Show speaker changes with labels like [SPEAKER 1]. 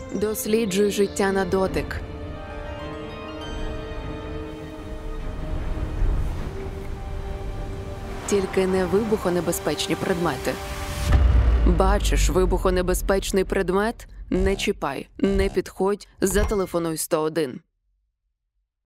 [SPEAKER 1] Досліджуй життя на дотик. Тільки не вибухонебезпечні предмети. Бачиш вибухонебезпечний предмет? Не чіпай, не підходь, зателефонуй 101.